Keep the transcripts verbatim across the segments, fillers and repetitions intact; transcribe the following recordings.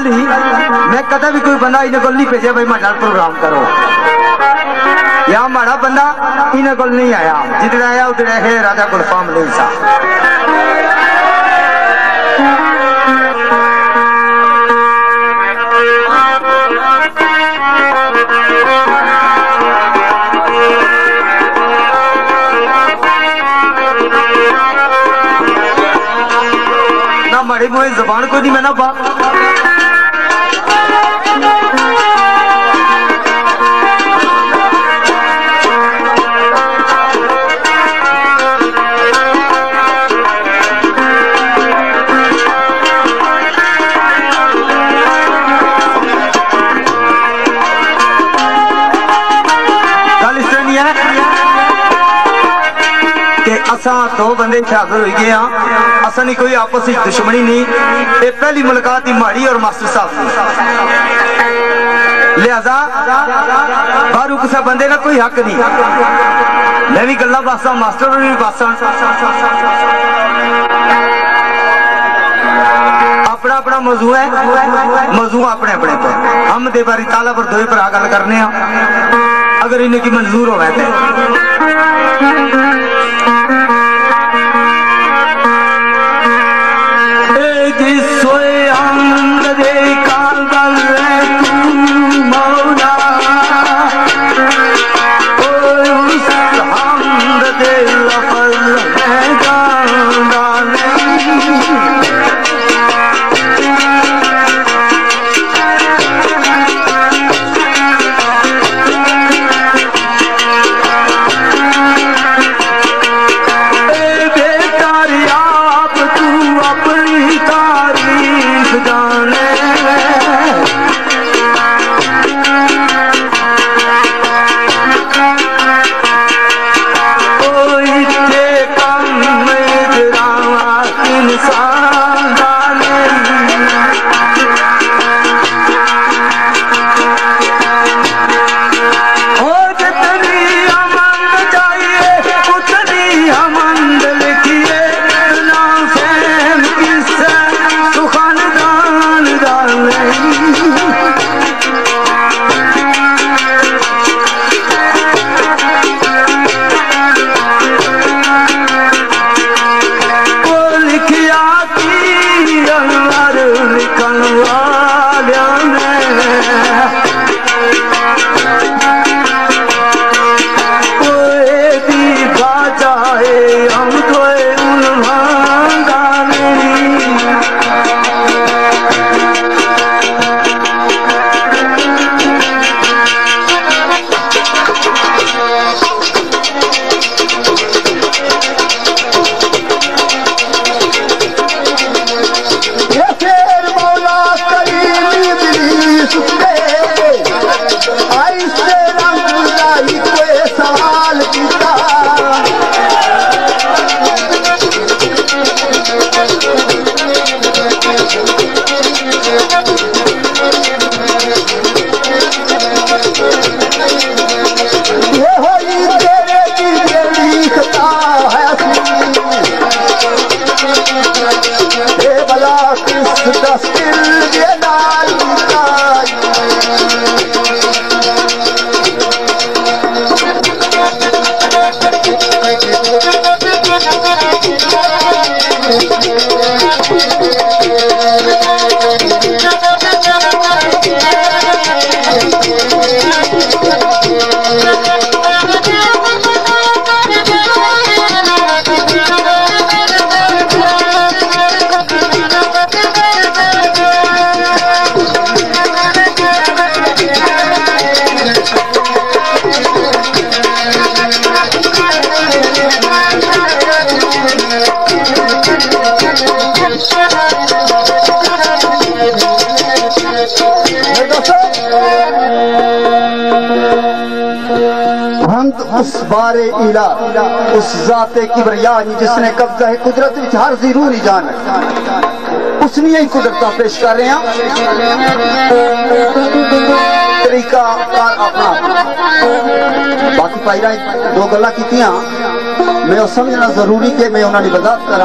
गल ही मैं कदा भी कोई बंदा इन्हें गल नहीं भेजा भाई माड़ा प्रोग्राम करो या माड़ा बंदा इन्हें गल नहीं आया जिधर आया उधर है राजा गुलफाम नहीं सा ना माड़ी मोई जबान को नहीं मैं ना बा असा दो बंदे शागिर हो गए हाँ असा नहीं कोई आपस में दुश्मनी नहीं ये पहली मुलाकात ही माड़ी और मास्टर साहब लिहाजा बारू किसी बंदे का कोई हक नहीं मैं भी गल्ला बासा मास्टर भी बासा अपना अपना मौजू है मौजू अपने अपने पे हम दे बारी ताला पर दो पर गल करने अगर इन्हें की मंजूर हो उस बारे इला उस जाते किबरिया जिसने कब्जा है कुदरत विच हर जरूरी जान उसने ही कुदरत पेश कर रहे हैं तरीका कार अपना बाकी भाई दो गल्लां कीतियां मैं वो समझना जरूरी कि मैं उन्होंने वजाहत करा।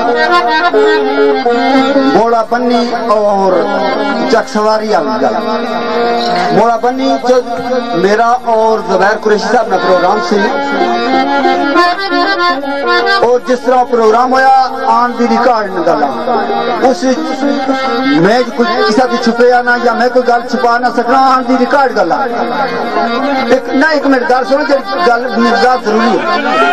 मोड़ा बन्नी और चक सवारी आ गई। मोड़ा बन्नी जो मेरा और जुबैर कुरैशी साहब ना प्रोग्राम से, और जिस तरह प्रोग्राम होया आन दी रिकॉर्ड न गल उस मैं कुछ किसी की छुपया ना या मैं कोई गल छुपा ना सकना, आन दी रिकॉर्ड गल एक ना एक मिनट गल सुनो जो गल निर्जात जरूरी है।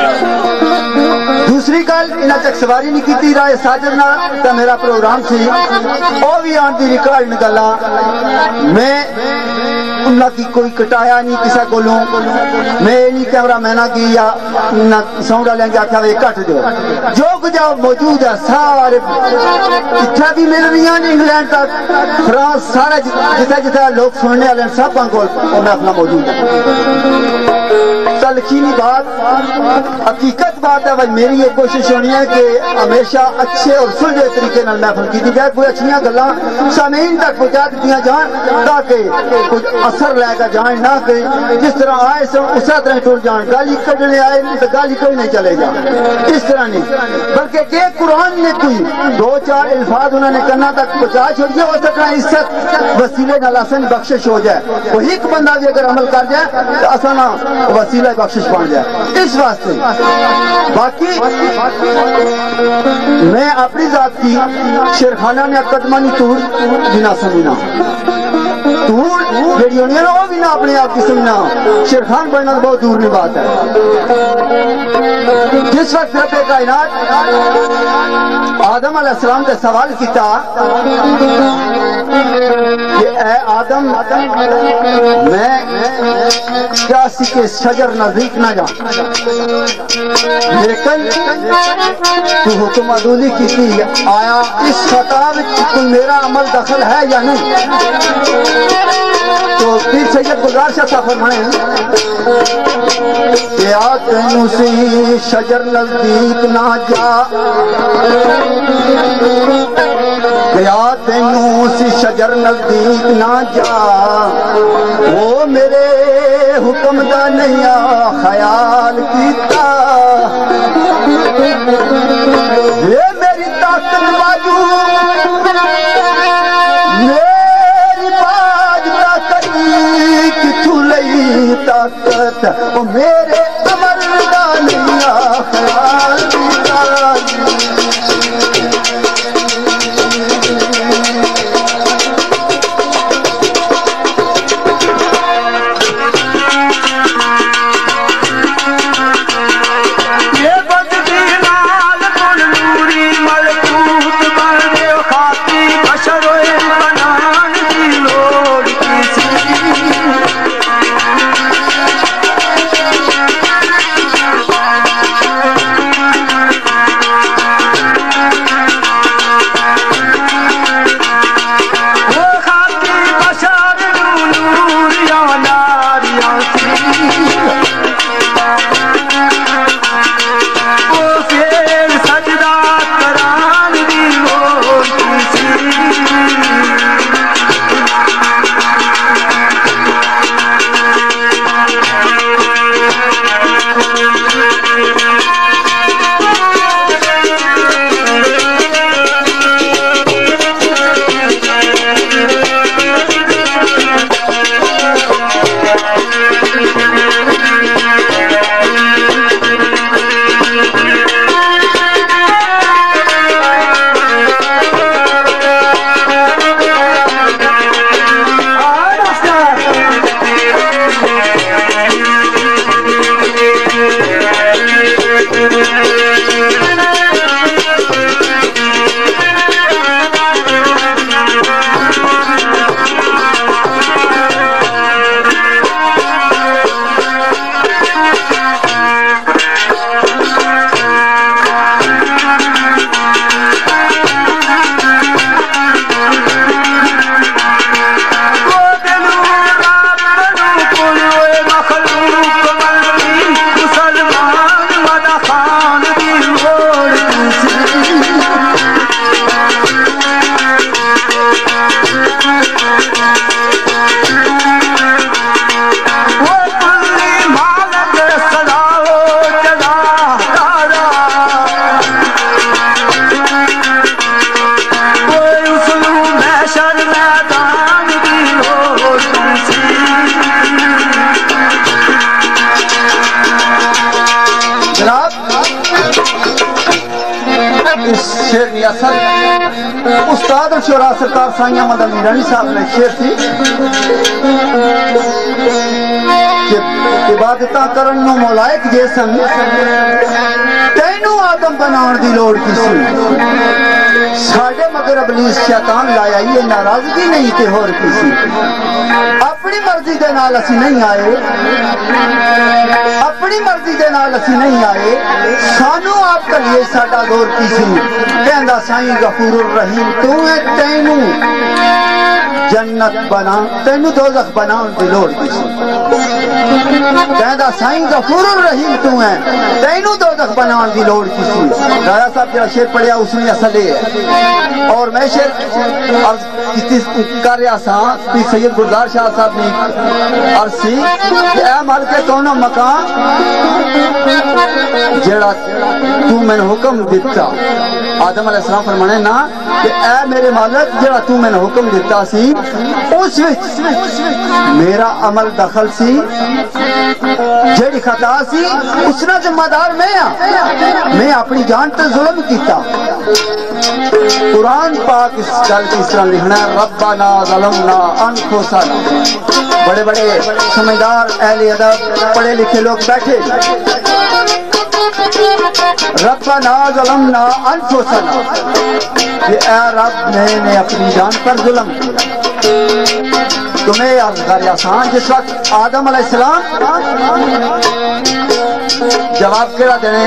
दूसरी गल इन्हें चक सवारी नहीं की राय साजद ना तो मेरा प्रोग्राम सी वो भी आन दी रिकॉर्ड न गल मैं उन्ना की कोई कटाया नहीं किसी को, मैं नहीं कैमरा मैना की या साउंड वाले आख्या वे कट दो जो कुछ मौजूद है सारे इतना भी मिल रही है इंग्लैंड तक फ्रांस सारा जिथे जिथे लोग सुनने वाले सब को अपना मौजूद है। तलखीनी बात हकीकत बात है भाई, मेरी ये कोशिश होनी है कि हमेशा अच्छे और सुलझे तरीके नाल महफिल की जाए, कोई अच्छियां गल्लां सामीन तक पहुंचा दी जान ताकि कुछ असर लेकर जाए ना कि जिस तरह आए सब उस तरह टुर जान, गाली कढ़ने आए तो गाली कोई नहीं चलेगा इस तरह नहीं, बल्कि के कुरान ने कोई दो चार अल्फाज उन्होंने करना तक पहुंचा छोड़िए हो सकता इज्जत वसीले नाल आसन बख्शिश हो जाए। कोई एक बंदा भी अगर अमल कर जाए तो आसाना वसीला बख्शिश बन जाए। इस वास्ते बाकी मैं अपनी जात की शेरखाना ने कदमानी तूर बिना समझना तूर जेडी होनी है ना वो भी ना अपने आप की समझना, शेरखान बनना बहुत दूर की बात है। जिस वक्त रब्बे कायनात आदम अलैहिस्सलाम से सवाल किया कि ए आदम मैं क्या के शजर नजदीक ना जा, लेकिन तू हुक्म अदूली की थी, आया इस खता में कोई मेरा अमल दखल है या नहीं? तो पीर सैयद गुलजार शाह साहब फरमाए क्या तेनू सी शजर नजदीक ना जा, क्या तेनू सी शजर नजदीक ना जा, वो मेरे हुक्म दा नहीं ख्याल कीता, ये मेरी ताकत बाजू मेरी बाज ताकत किथू लई ताकत, वो मेरे अमल दा नहीं ख्याल कीता। सदर शोरा सरकार साईं अहमद मीरानी साहब ने शेर थी कि इबादत करन नु मौलाइक जैसन तैनू आदम बनाने की लोड़ की सी साढ़े मगर अबलीस शैतान लाया ये नाराजगी नहीं ते होर की सी अपनी मर्जी दे नाल असी नहीं आए अपनी मर्जी दे नाल असी नहीं आए सानू आप करिए साडा दौर की सी कहंदा साईं गफूरुर रहीम तू है तैनू जन्नत बना तैनू दोज़ख बनाउण दी लोड़ की सी कहंदा साईं गफूरुर रहीम तू है तैनू दोज़ख बनाउण दी लोड़ की सी राजा साहब जो शेर पढ़िया उसने असल है और मैं शेर अर्ज कर रहा सा कि सैयद गुलजार शाह साहब ने अर्ज सी कि ऐ मालिक कौनो मकान जेड़ा तू मैंने हुक्म दिता आदम अलैहिस्सलाम फरमाने ना कि ऐ मेरे मालिक जेड़ा तू मैंने हुक्म दिता सी उस विच मेरा अमल दखल सी जेड़ी खता सी उसना जिम्मेदार मैं आ मैं अपनी जान ते जुल्म कीता कुरान पाक इस गल की इस तरह लिखना है रब्बना ज़लमना अनफुसना बड़े बड़े समझदार अहले अदब पढ़े लिखे लोग बैठे रब्बना ज़लमना अनफुसना ये ऐ रब मैंने अपनी जान पर जुल्म किया तुम्हें अर्ज कर आसान जिस वक्त आदम अलैहिस्सलाम जवाब केड़ा देने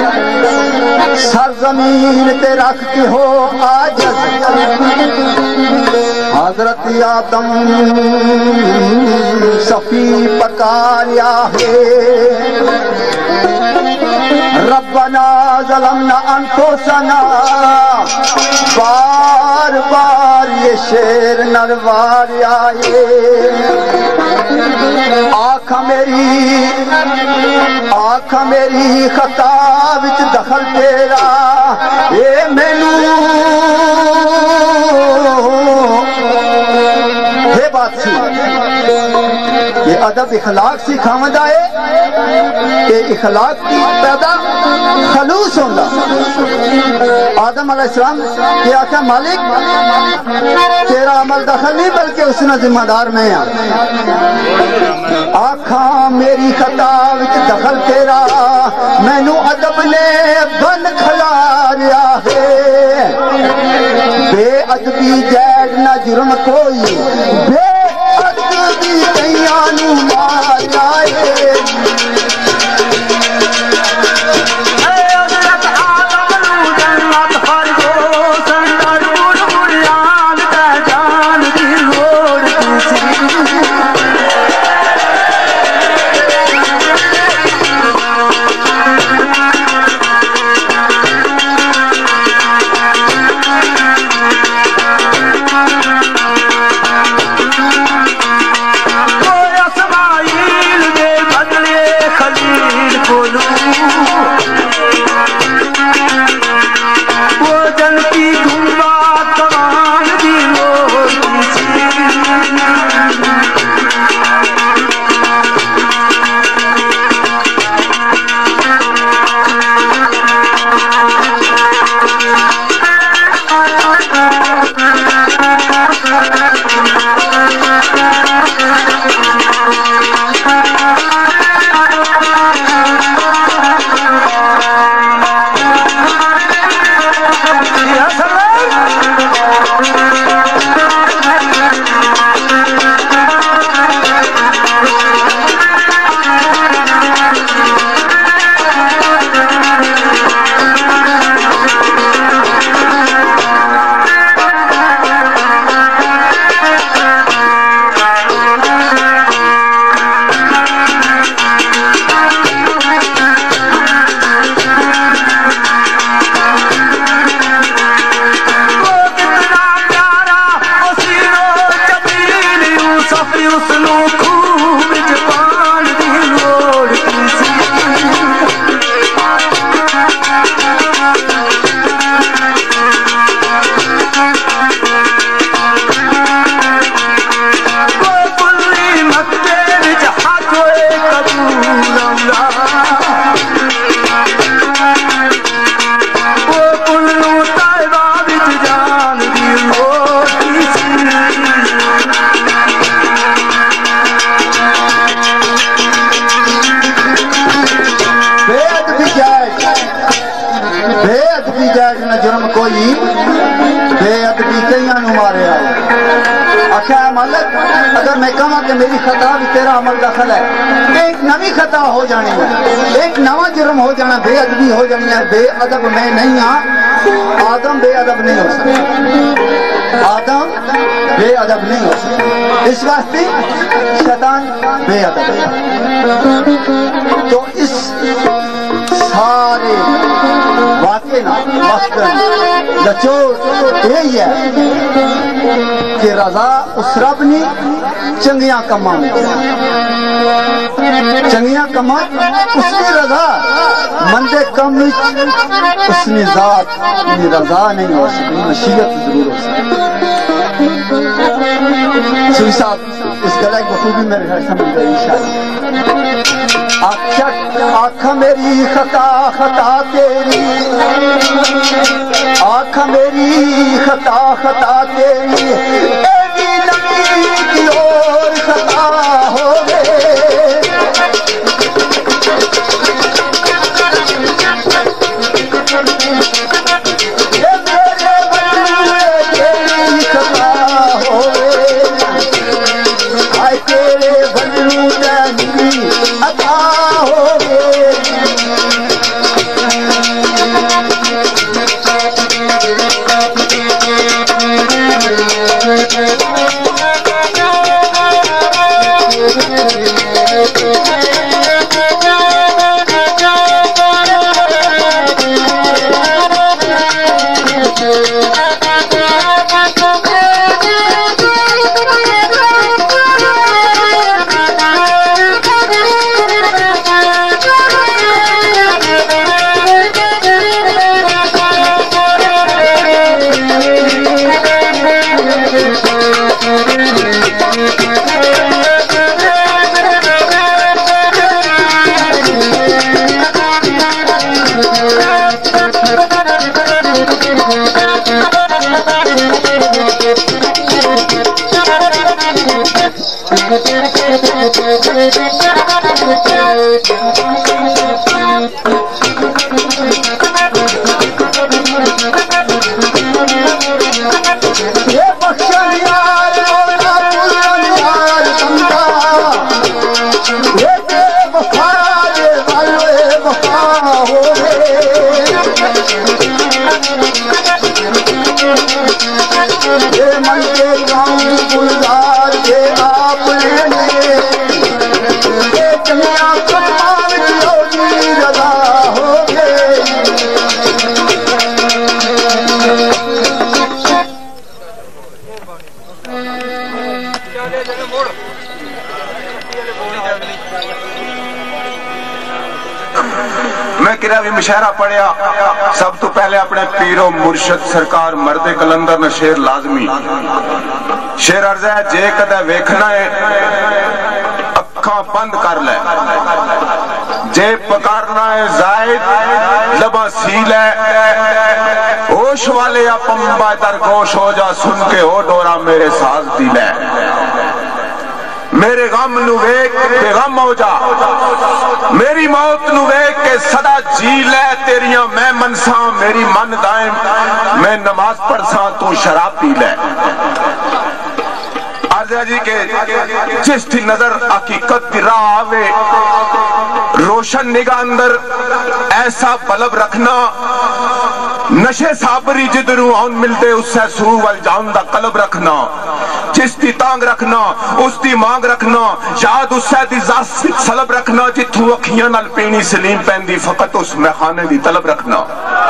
सरजमीन ते रख के हो आजज़ हजरत आदम सफी पकारिया है रब्बना ज़लमना अनफुसना बार बार ये शेर नरवार आए आँख मेरी आँख मेरी खता विच दखल तेरा ये मैनू हे बात सी ये अदब इखलाक सिखावंदा है कि इखलाक की पैदा खलूस होंदा आदम अलैहिस्सलाम के आख्या मालिक तेरा अमल दखल नहीं बल्कि उसना जिम्मेदार मैं आ आखा मेरी खता विच दखल तेरा मैनू अदब ने बन खलारिया है बेअदबी जैद ना जुर्म कोई बेअदबी कईयां नू मार जाए मालिक अगर मैं कहा कि मेरी खता भी तेरा अमल दखल है, एक नवी खता हो जानी है, एक नवा जुर्म हो जाना, बेअदबी हो जानी है। बेअदब मैं नहीं हाँ, आदम बेअदब नहीं हो सकता, आदम बेअदब नहीं हो सकता, इस वास्ते शैतान बेअदब है। तो इस सारे वाक़े ना मकसद लचोड़ यही है कि रजा उस रब ने चंगिया कमा चंगिया कमा उसकी रजा, मंदे कम उसने जात रजा नहीं हो सकती, मशीयत जरूर हो सकती। सुई साहब इस गला की बखूबी मेरे घर समझ गए इंशाअल्लाह। आँख मेरी खता खता तेरी, आँख मेरी खता खता तेरी, एडी नबी की ओर खता हो गए। ये मेरे बंदे तेरी खता हो गए, आए तेरे बंदे तेरी अता हो गए। मैं किरा भी मुशायरा पढ़िया, सब तो पहले अपने पीरो मुर्शद सरकार मर्दे कलंदर ने शेर लाजमी शेर अर्ज है, जे कदे वेखना है अखा बंद कर ले, जे पकारना है जायद लबा सील है, होश वाले या पंबा दरगोश हो जा, सुन के हो डोरा मेरे साज दिल है। मेरे गम नू वेख के गम हो जा, मेरी मौत नू वेख के सदा जी ले, तेरिया मैं मनसा मेरी मन दाएम, मैं नमाज पढ़सा तू शराब पी ले। आरज़ा जी के जिस थी नजर हकीकत की राह आवे, रोशन निगाह अंदर ऐसा बलब रखना, नशे साबरी जिधरू आउन मिलते उससे सू वल जान दा कलब रखना, जिसकी तांग रखना उसकी मांग रखना, याद उससे दी जात सलब रखना, जिथू अखियां नाल पीनी सलीम पैंदी फकत उस महखाने दी तलब रखना।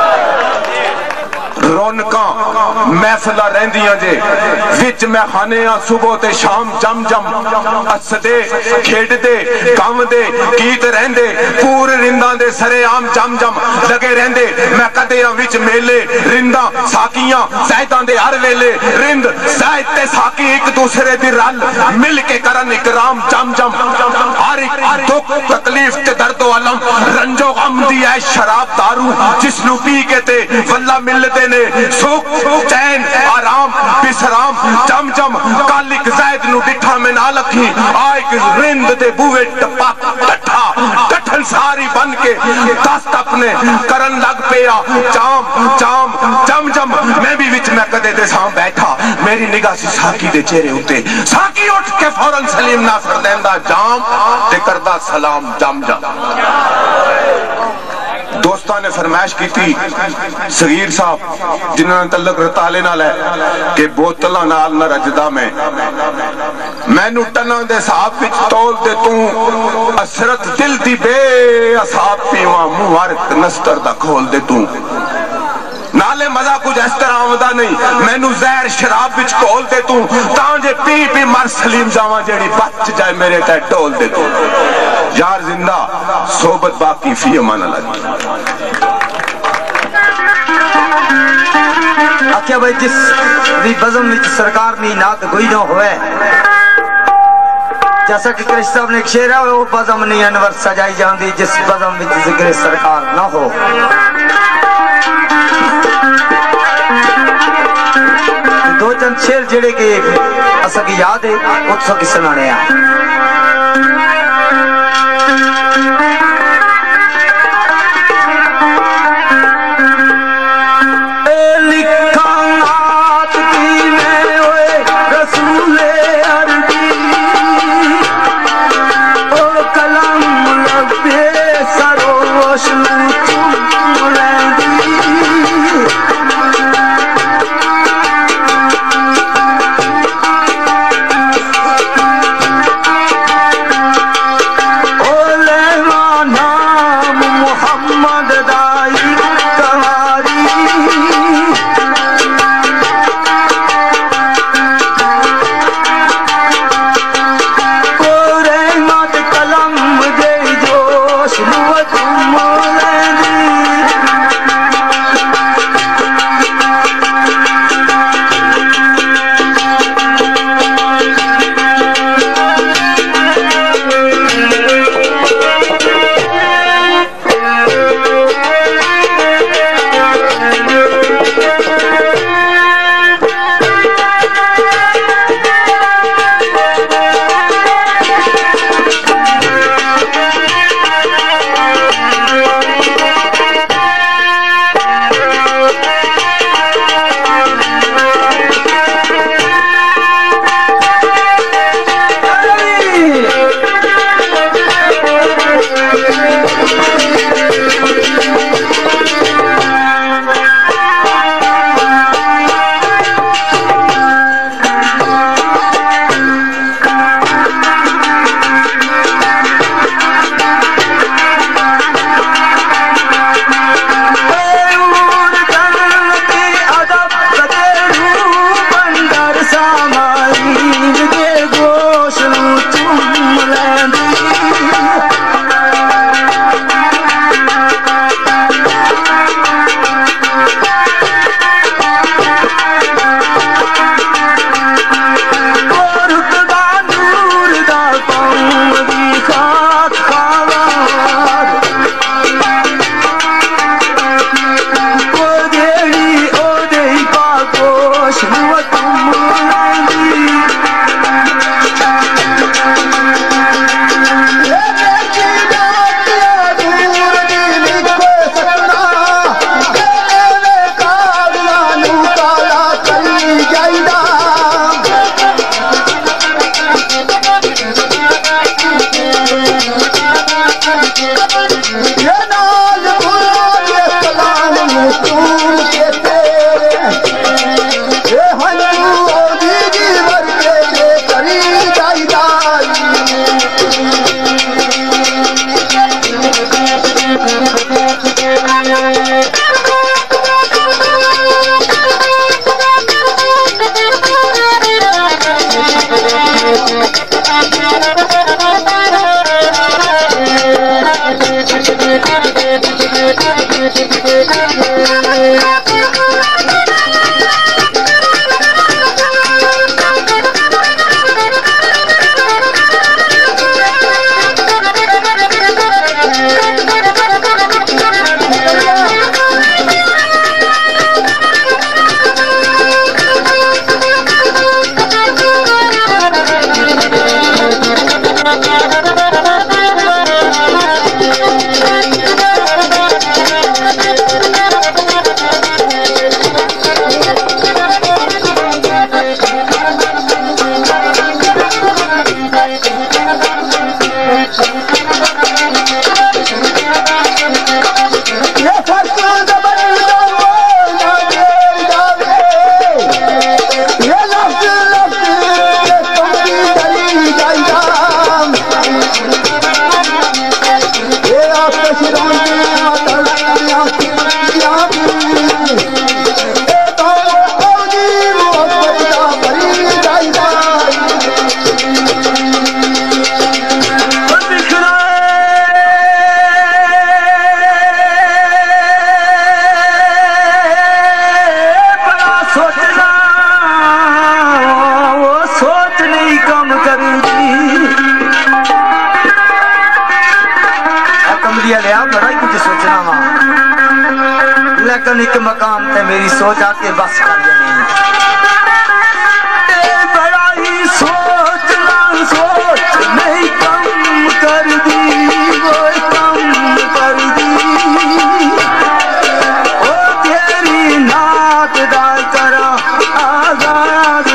रौनका महफिल रहिंदियां जे विच महखाने सुबह ते शाम जम जम हसदे खेडदे गावदे गीत रहंदे, पूरे रिंदा दे सरे आम जम जम लगे रहंदे। मैं कदे विच मेले रिंदा साकियां ज़ैदां दे हर वेले, रिंद ज़ैद ते साकी एक दूसरे दी रल मिल के करन इकराम जम जम। हर एक दुख तकलीफ ते दर्दो अलम रंजो गम दी है शराब दारू, जिसनू पी के ते वल्ला मिलदे ने सुख चैन आराम बिसराम जम जम। कल एक ज़ैद नू डिठा में ना लखी, आ एक रिंद दे बूहे टप्पा टठा टठन अंसारी बन के दस्त अपने करन लग पिया जाम जाम जम जम मैं भी विच मैं कदे दे सां बैठा मेरी निगाह सी साकी दे चेहरे उत्ते साकी उठ के फौरन सलीम नासर देंदा जाम ते करदा सलाम जम जम। दोस्तां ने फरमाइश की थी सगीर साहब जिन्होंने तल्लक रताले नाल है कि बोतलों नाल न रजदा मैं मैनू टना दे साहब विच तोल दे तू असरत दिल दी बे असाब पीवा मुबारक नस्तर दा खोल दे तू नाले मजा कुछ इस तरह आमदा नहीं मैनू जहर शराब विच घोल दे तू तांजे पी पी मर सलीम जावा जेड़ी बच जाए मेरे ते ढोल दे तू यार जिंदा सोबत बाकी फी अमान अल्लाह। आख्या भाई जिस भी बज़म विच सरकार नी नात गोई ना होवे जैसा कि कृष्ण साहब ने एक शेर है वो बज़म नहीं अनवर सजाई जाती जिस बज़म विच जिक्र सरकार ना हो। दो चंद शेर जेड़े के असा की याद है उत्सव की सुनाने कम करूंगी कमलिया लिया बड़ा ही कुछ सोचना वा लेकिन एक मकाम ते मेरी सोच आके बस कर देनी बड़ा ही सोचना सोच नहीं कम कर दी वो कम कर दी ओ तेरी नात दा करा आजाद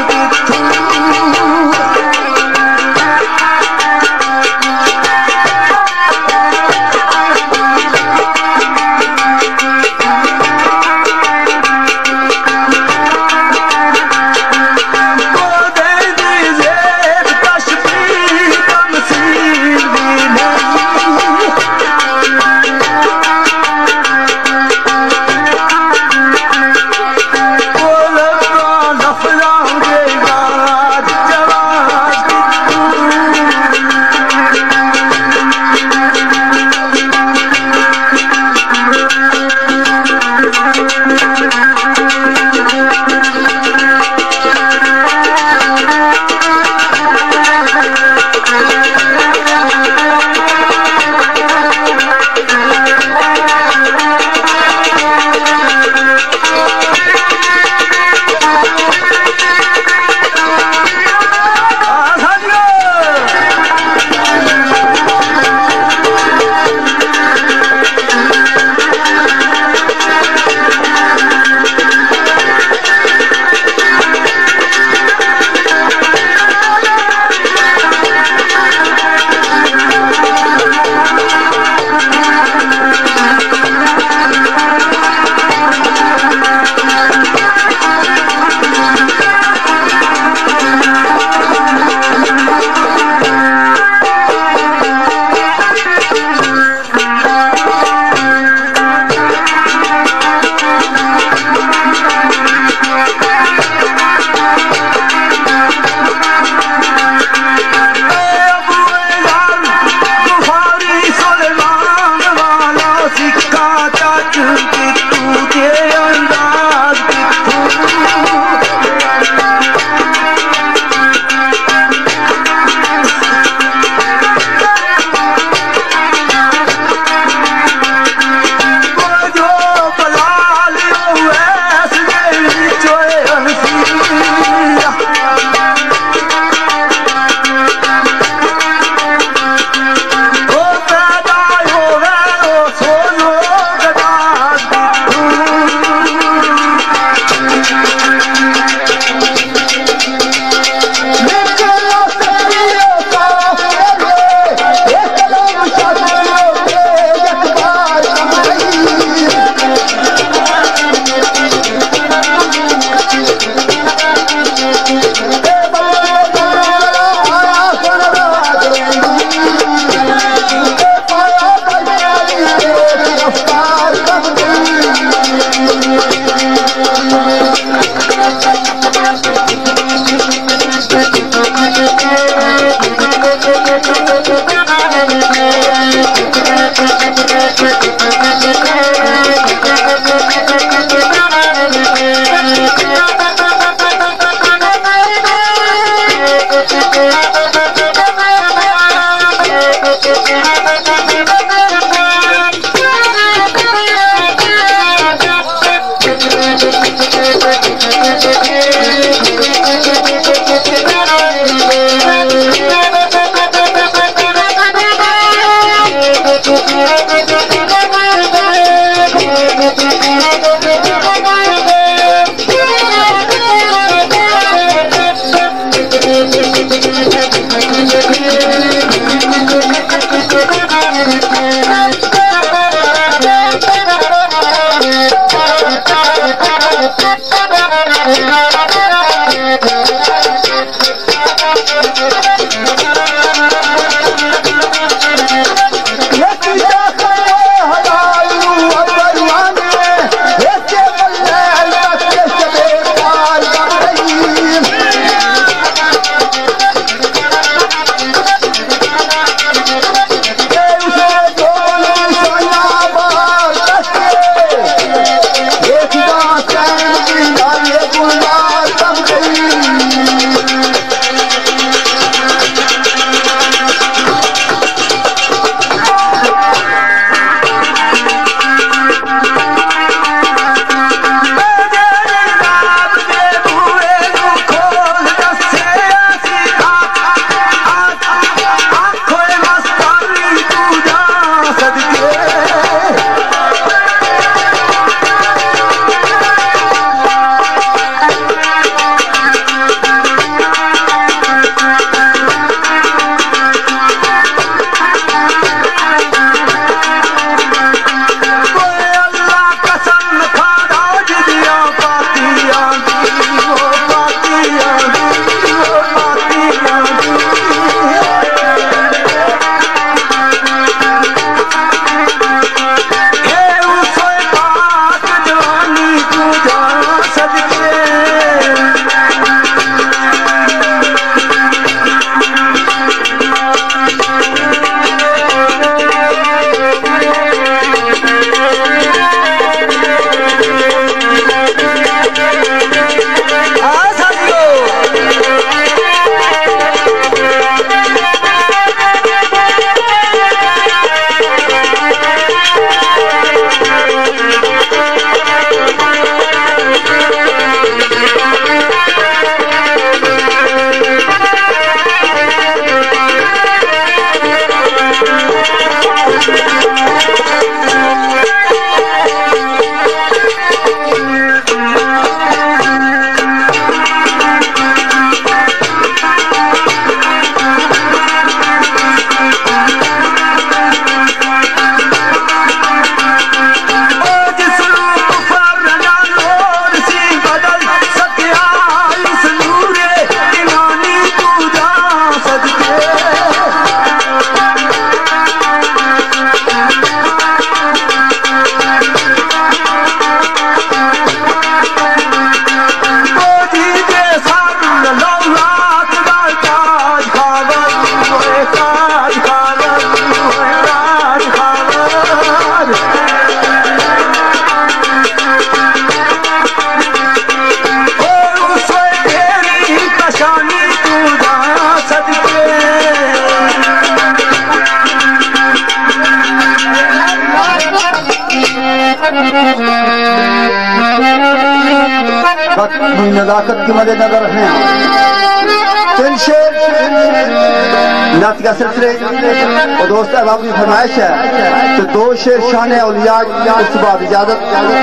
अपनी नजाकत की मद्देनजर रखने तीन शेर नात का सिलसिले और दोस्त अहबाब की फरमाइश है तो दो शेर शान औलिया उसके बाद इजाजत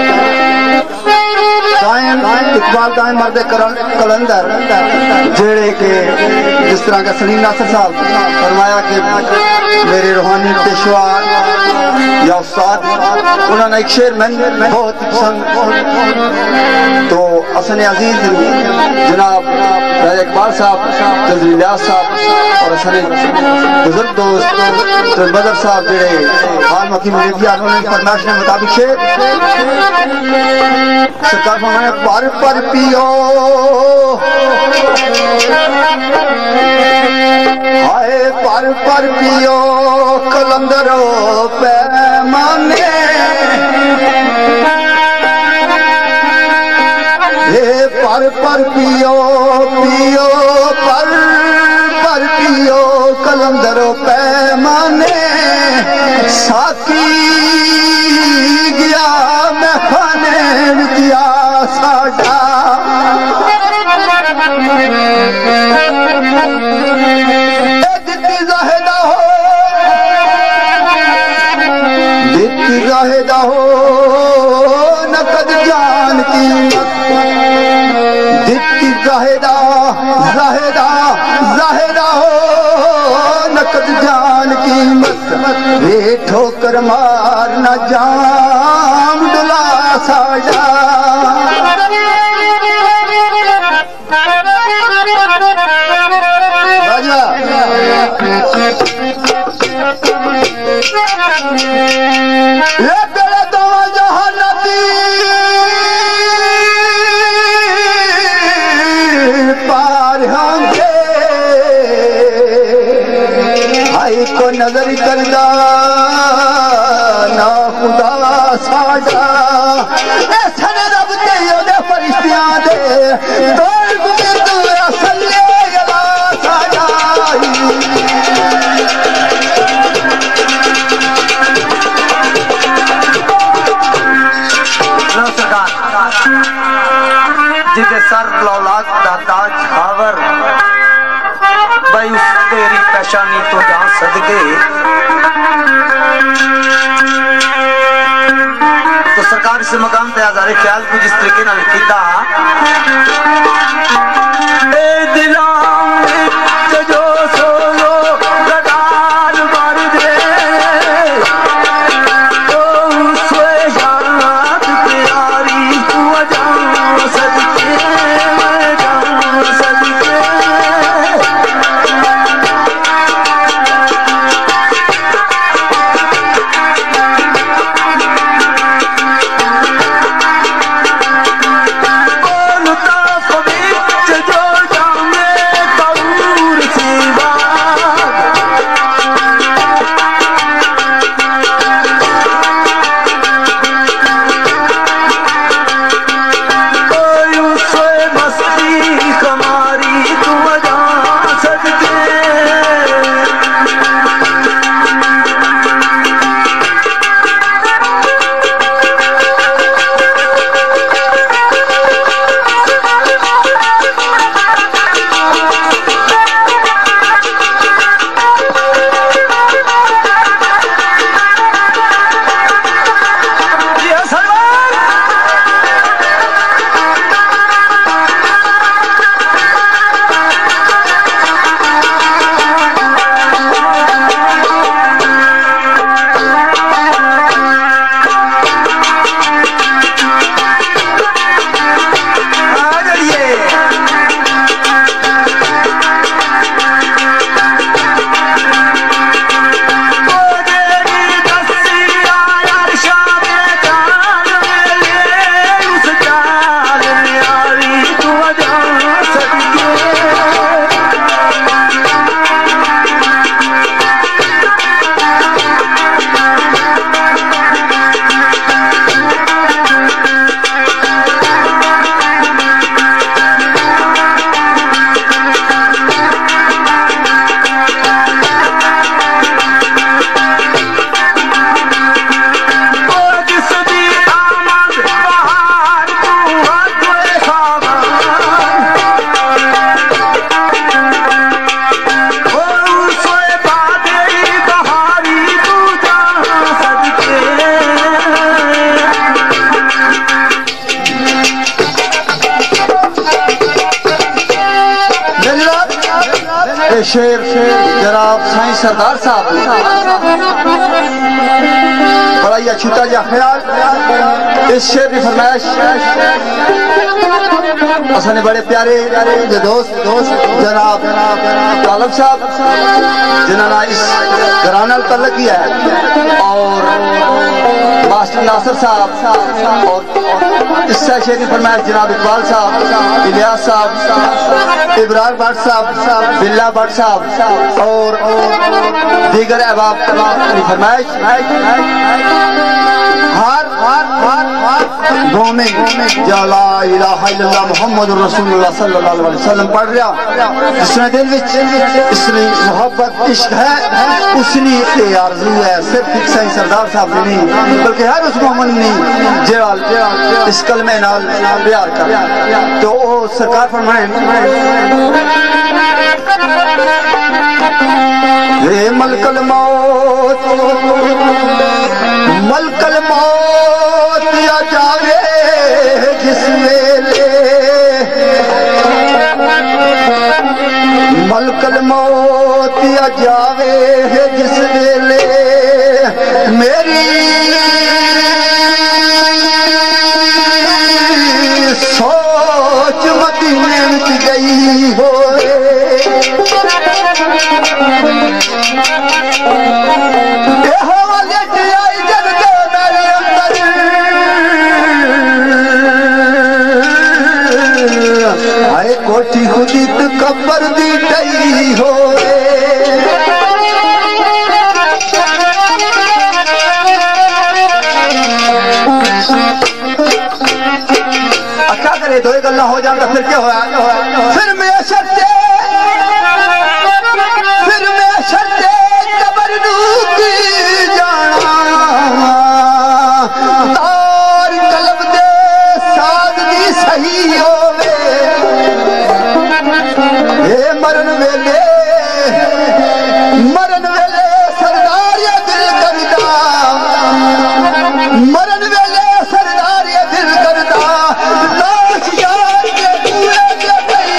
इकबाल दाएं मर्द कलंदर जेड़े के जिस तरह का सलीम नासिर साहब फरमाया कि मेरे रूहानी पेशवा या उस्ताद उन्होंने एक शेर में बहुत पसंद तो हसन अजीज जनाब राजा इकबाल साहब चौधरी लियास साहब और हसन बुजुर्ग दोस्त बदर साहब जेड़े खान मकी मुरीदिया उन्होंने फरमाइश के मुताबिक शेर सरकार फरमाने पर पर पियो हाय पर पर पियो कलंदरो पैमाने हे पर पर पियो पियो पर पर पियो कलंदरो पैमाने साकी गया मैं खाने विद्या साजा दित्ती जाहिदा हो दित्ती जाहिदा हो नकद जान कीमत दित्ती जाहिदा जाहिदा जाहिदा हो नकद जान कीमत वे ठोकर मार न जाम दुला साजा ये तेरे दो जहानती पार होंगे आई को नजर करदा ना खुदा साजा ऐसा रब ते ओदे फरिश्तियां दे तोड़ गुमे तू असले गला साजा जिसे सर लौलाद दाता छावर भाई उस तेरी पहचानी तो जहां सदके तो सरकार इस मकाम पे आजारे ख्याल को जिस तरीके नाल कीता ए दिला जो सोलो गदार मार दे तो उससे याद प्यारी तू जान सदके मैं जान सदके बोलता पवित्र जो जाने शेर जनाब साईं सरदार साहब बड़ा ही अछूता जा ख्याल इस शेर की फरमाइश असने बड़े प्यारे जो दोस्त दोस्त जनाब तालब साहब जिन्होंने इस घराना तल्लक किया है और मास्टर नासिर साहब और इस शेर की फरमाइश जनाब इकबाल साहब, इलियास साहब, इब्राहिम भट्ट साहब, बिल्ला भट्ट साहब और दीगर अहबाब की फरमाइश हर हर हर हर घूमे ला इलाहा इल्लल्लाह मुहम्मद रसूलुल्लाह सल्लल्लाहु अलैहि वसल्लम पढ़ रहा जिसने दिल विच इसने मोहब्बत इश्क है उसनी ये आरज़ू है सिर्फ एक साईं सरदार साहब ने नहीं बल्कि हर उस मोमिन ने जेड़ा इस कलमे नाल प्यार कर तो वो सरकार फरमाए हे मलकल मौत मलकल मौत या जावे जिस वेले मलकल मौत या जावे जिस वेले मेरी सोच मदीने में गई हो कोठी खुदी कब्र दी डई हो अच्छा करे दो गल्ला हो जाता फिर क्या होया फिर मैं शर्ते फिर मैं शर्ते कब्र डूबी जाना तार कलब दे साध दी सही हो मरन वेले मरन वेले सरदार ये दिल करदा मरन वेले सरदार ये दिल करदा लाश यार के पूरे के गई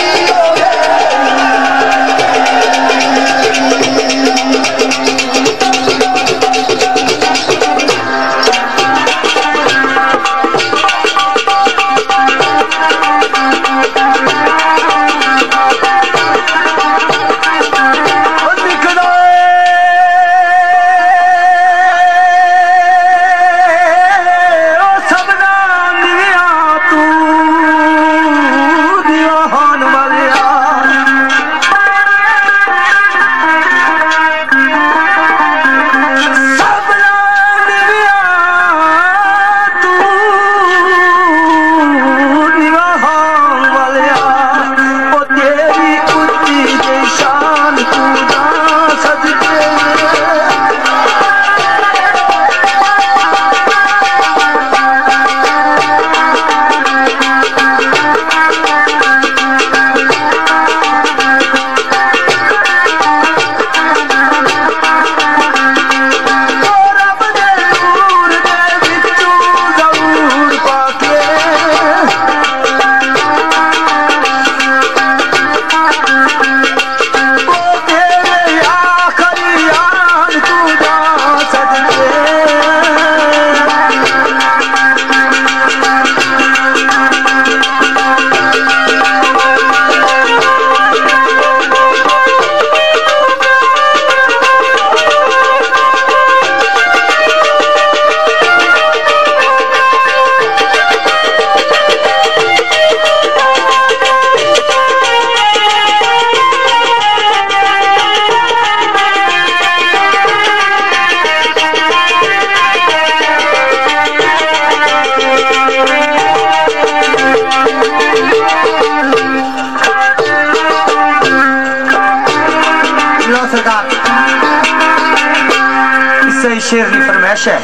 शेर की फरमाइश है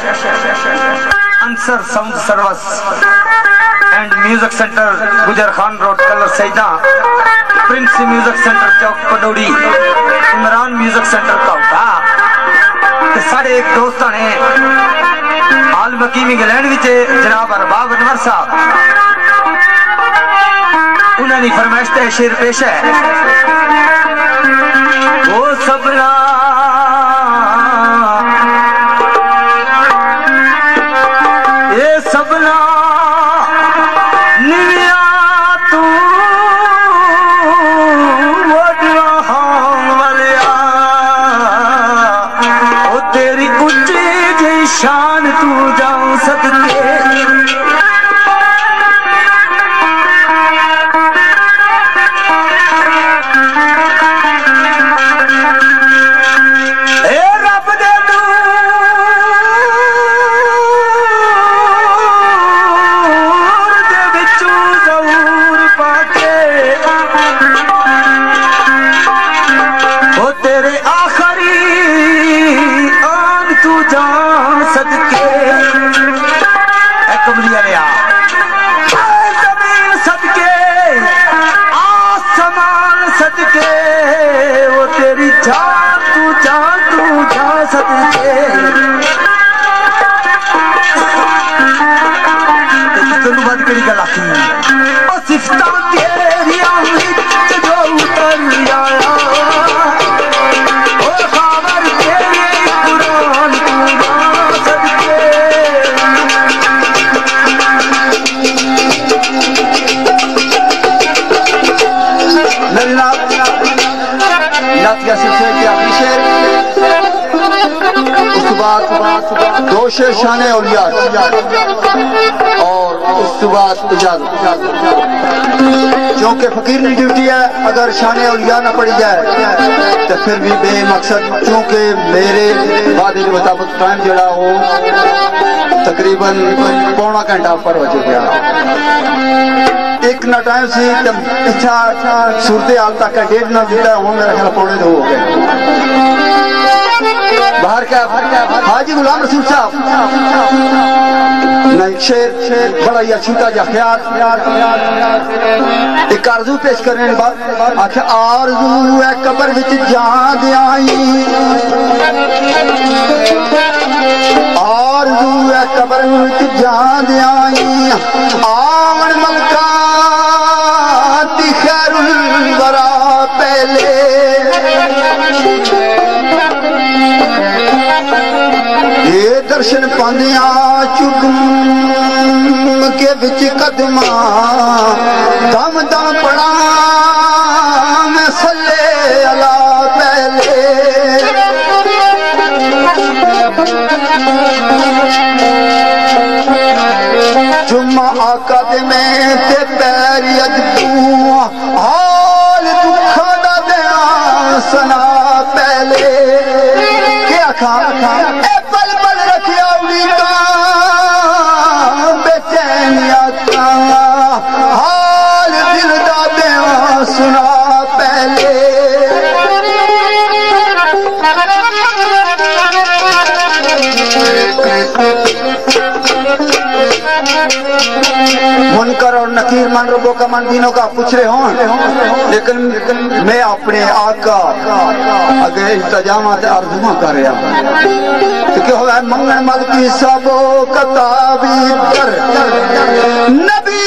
Ansar sound service and music centre Gujar Khan road Kallar Saida prince music centre चौक पडौड़ी इमरान म्यूजिक सेंटर कौटा साढ़े एक दोस्त ने हाल मकीम इंग्लैंड जनाब अरबाब अनवर साहब उन्होंने फरमाइश शेर पेश है शान तू जाऊं सदके दो शेर शाने औलिया और उस बाद इजाजत। क्योंकि फकीर की ड्यूटी है, अगर शाने औलिया न पड़ी जाए तो फिर भी बेमकसद। चूंकि मेरे वादे के मुताबिक टाइम जड़ा हो तकरीबन पौना घंटा पर हो गया एक ना टाइम से इच्छा सूरत हाल तक डेढ़ ना दिता हूँ मेरा ख्याल पौने दो हो गए। बाहर क्या हाजी गुलाम रसूल साहब शेर बड़ा ही अछूता जा ख्याल एक आरजू पेश करने बाद आखे आरजू है कब्र विच जान आई आरजू है कब्र विच जान आई आवन मलका दी खैरुल वरा पहले ये दर्शन पांदिया चुकम के बिच कदमा दम दम पड़ा मैं सल्ले अला पहले जुम्मा आका दे में ते पैरी अदू हाल दुखा दा दया सना पहले क्या खा पल पल रखिया उड़ीका बेचैनिया का हाल दिल दा दया सुना पहले मुनकर और नकीर मन रबो का मन दिनों का पूछ रहे हो लेकिन मैं अपने आका अगे इल्तजाम अर्जुमा कर रहा तो क्या हुआ मंगन मल की सबो कताबी कर नबी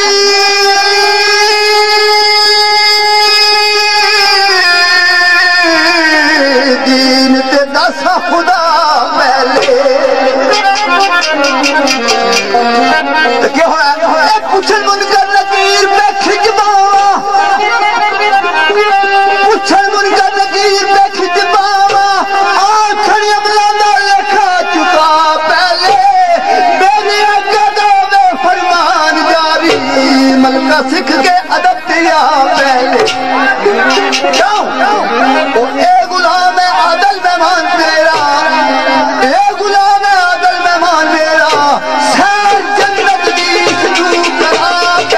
दीन ते दस खुदा पहले तो क्या हुआ पूछन मुनकर नकीर पे खिजबा पूछन मुनकर नकीर पे खिजबा आखिरी अमला लिखा चुका पहले मेरे कदों में फरमान जारी मलका सिख के अदब दिया पहले क्यों वो ए गुलाम आदल मेहमान तेरा ए गुलाम आदल मेहमान मेरा सैर जन्नत दी तू करा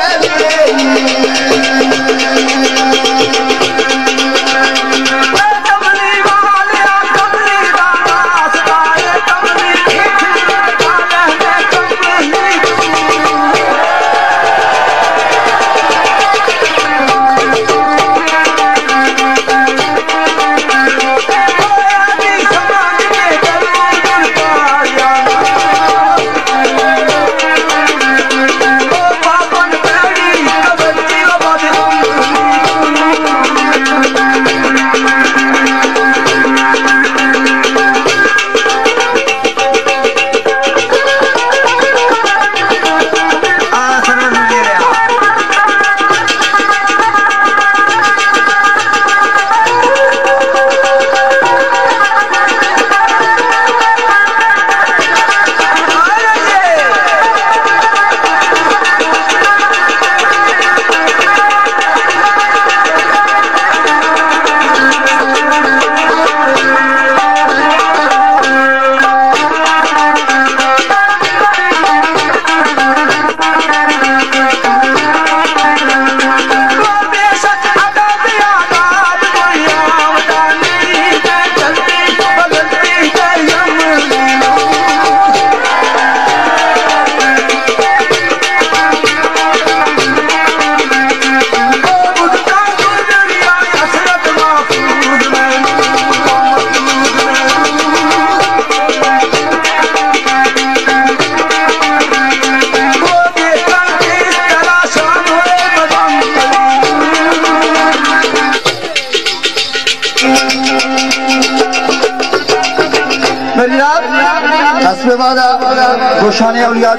हस्बे वादा गोशाने औलिया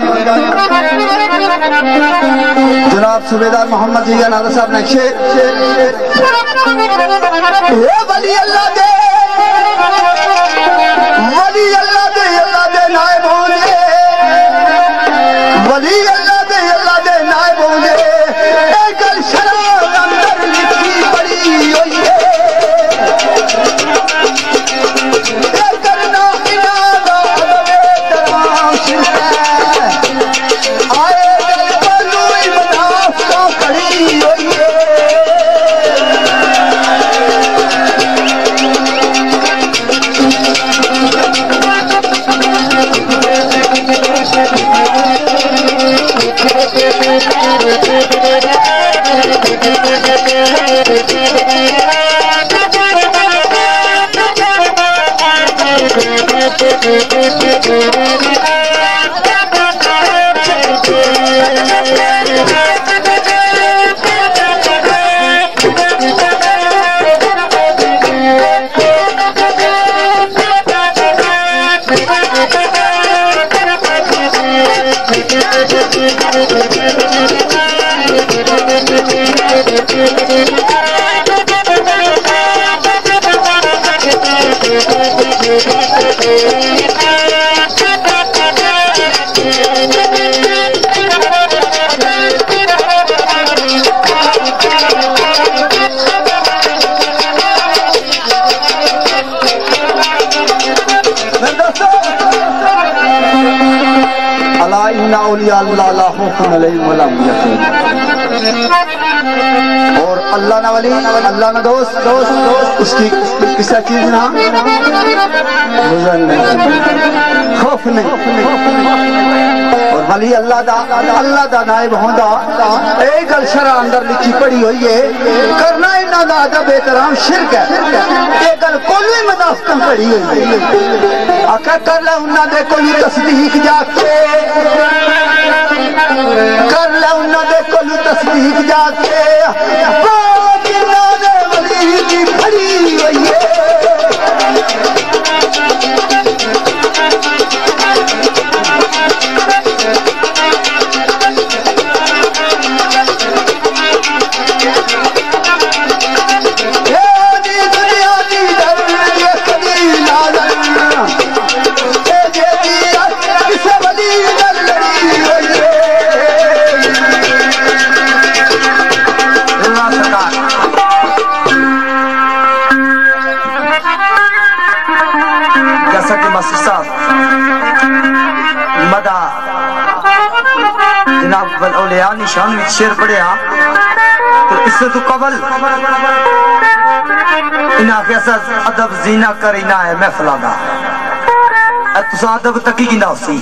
जनाब सूबेदार मोहम्मद जिया नादा साहब नक्शे वली अल्लाह दे वली अल्लाह दे अल्लाह दे नायब होंगे वली अल्लाह दे अल्लाह दे नायब होंगे एक शराब अंदर लिखी पड़ी हुई है और अल्लाह ना वली अल्लाह ना दोस्त दोस्त दोस्त उसकी किसी चीज ना खौफ नहीं और वली अल्लाह दा अल्लाह दा नायब होंदा एक गल शरा अंदर लिखी पड़ी हुई है करना इन्ना दा अदब एहतराम शिरक है ये गल कोई मुनाफिक पड़ी हुई है आका कर ले उन्ना दे कोई तस्दीक जाके कर ले उन्होंने कोल तस्दीक जाके वली की खड़ी हुई है निशान में शेर पढ़िया तो इससे तो कबल इना कैसा अदब जीना कर इना है महफिला दा तुसा अदब तकी की ना उसी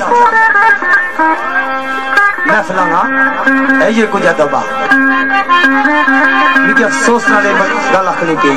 महफिला ना है ये कुछ अदबा मुझे अफसोस ना ले गल आखनी पई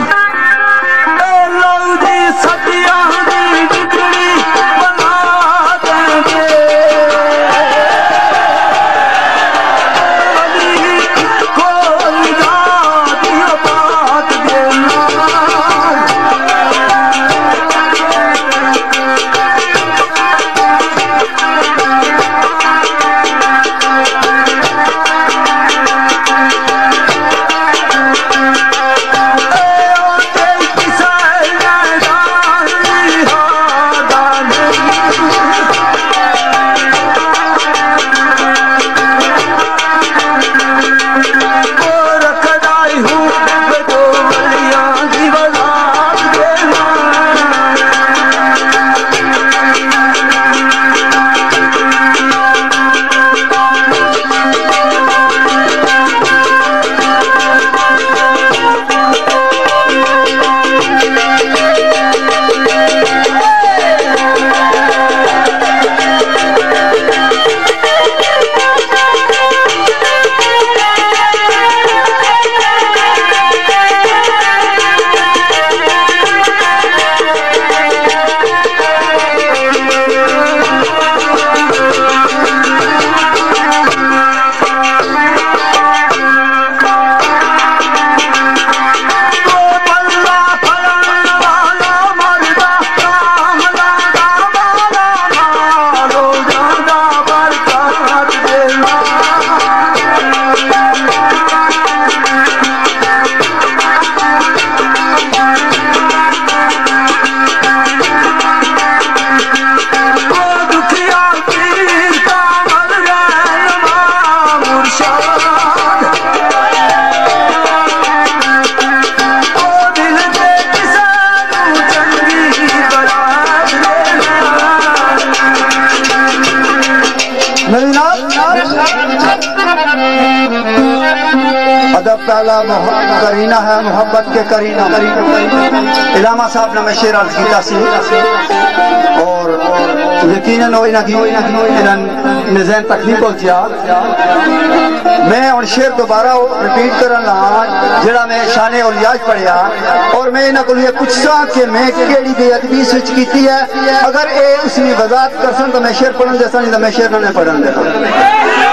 आला करीना है मोहब्बत के करीना। इलामा साहब ने मैं शेर अर्ज किया सी और यकीनन हो इना की इन्हें ज़हन तक नहीं पहुंचा। मैं और शेर दोबारा रिपीट करन लगा जेड़ा मैं शाने और याज पढ़िया और मैं इन्हें को ये पूछा कि मैं केड़ी बेअदबी स्विच की है। अगर ये उसकी वजाहत करसन तो मैं शेर पढ़न देसा, नहीं तो मैं शेर नहीं पढ़न देता।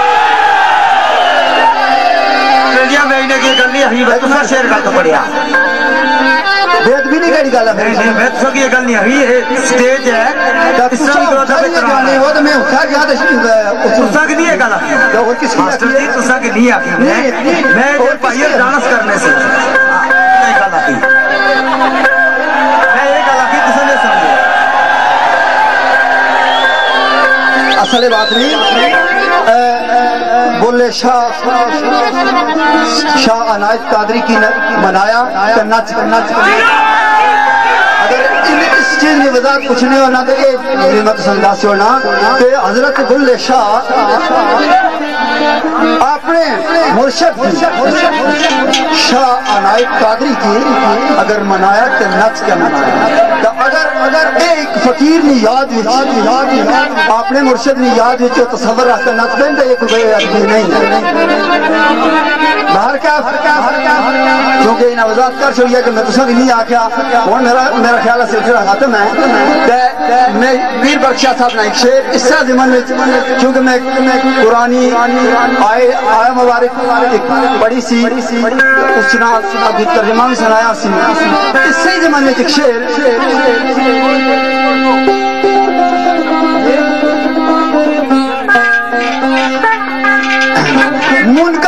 मैं इन्हें की गल नहीं हुई, तुसा शेर का तो पढ़िया बेअदबी नहीं करी गल है। नहीं मैं तो की गल नहीं हुई, ये स्टेज है तुसा गाने वो तो मैं उठा गया तो तुसा की नहीं है गल और किसी मास्टर जी तुसा की नहीं आती मैं मैं भाई डांस करने से नहीं गल आती मैं ये गल आती तुसा नहीं समझे। असल बात नहीं बोले शाह शाह अनायत कादरी की मनाया नच नच। अगर इस चीज की वजाहत पूछने हो ना तो ये मत समझासी हो ना कि हजरत बुल्ले शाह अपने मुर्शद शाह अनायत कादरी की अगर मनाया तो नच के मनाया। तो अगर अगर एक फकीर ने याद अपने मुर्शद ने याद तस्वर रखते नच दें तो ये कोई नहीं बाहर क्या क्योंकि इन्हें वजाहत कर छोड़िया कि मैं तुसा नहीं आख्या हूँ मेरा मेरा ख्याल है सिलसिला खत्म है। मैं मीर बख्शा साहब ने एक शेर इस ज़िमन में क्योंकि मैं पुरानी आए आया मुबारक पढ़ी सी उस तर्जमा भी सुनाया इसी ज़िमन में एक शेर मुनकर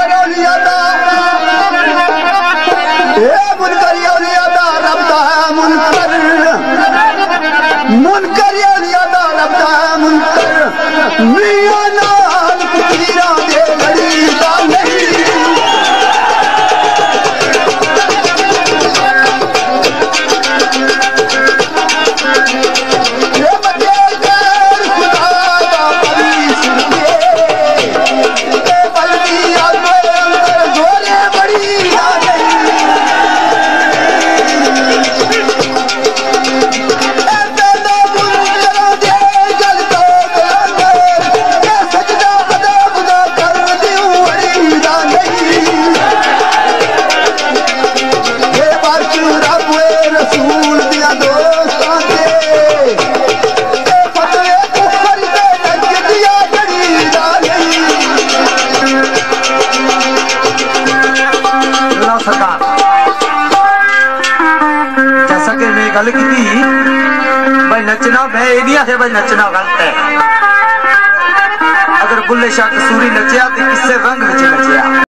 मुनकर यादा रब्दा मुनकर मियां नाल फकीरां दे लड़ी दा नहीं। ये बच्चे कर खुदा दा परी सुन के ये बल्दी आगे अंदर जोरे बड़ी आ गई। गल की भाई नचना मैं इंडिया से भाई नचना गलत है। अगर बुल्ले शाह कसूरी नचिया तो किससे रंग विच नचिया।